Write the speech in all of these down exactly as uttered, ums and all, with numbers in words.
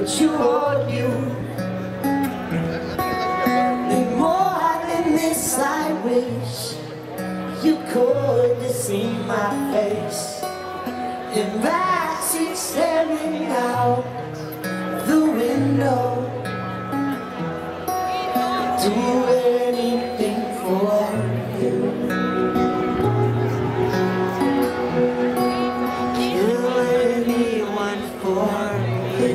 you on you. And more than this I wish you could see my face. And that's it staring out the window. Do anything for you. Kill anyone for you.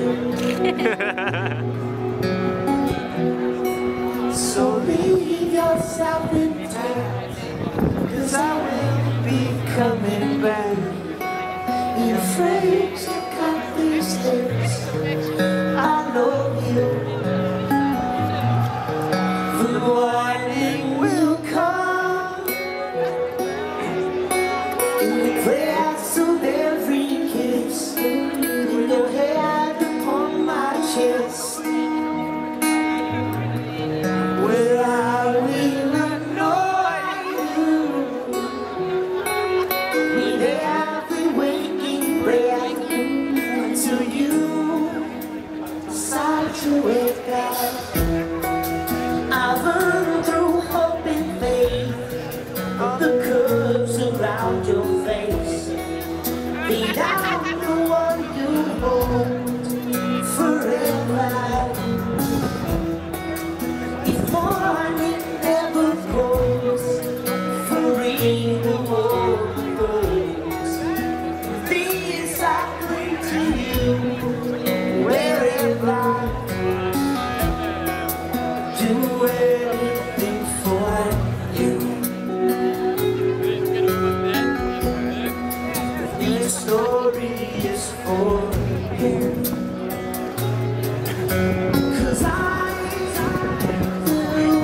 So leave yourself intact, 'cause I will be coming back. You're afraid to cut these lips. I love you. The morning will come in the glass of every kiss, with your head upon my chest, where I will annoy you with every waking breath until you decide to wake up. I've run through hope and faith, the curves around your face. Beat out the one you hold forever. If morning never grows, free the world goes. These I cling to you wherever. Do anything for you. This story is for you. 'Cause I do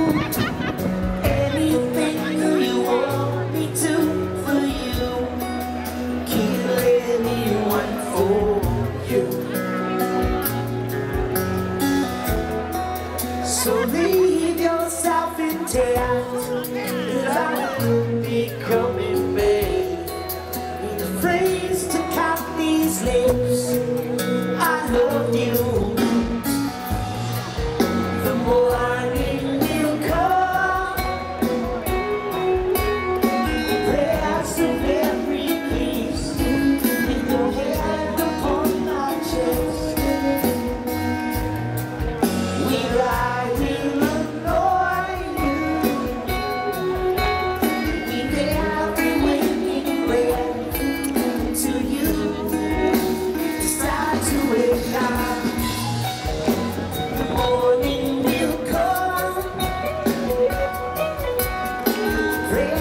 anything you want me to for you. Kill anyone for you. So leave yourself intact, 'cause I will be coming back. Need a phrase to count these lips. I love you. The morning will come, prayers of every piece, with your head upon my chest, where I will annoy you with every waking breath until you decide to wake up. The morning will come, pray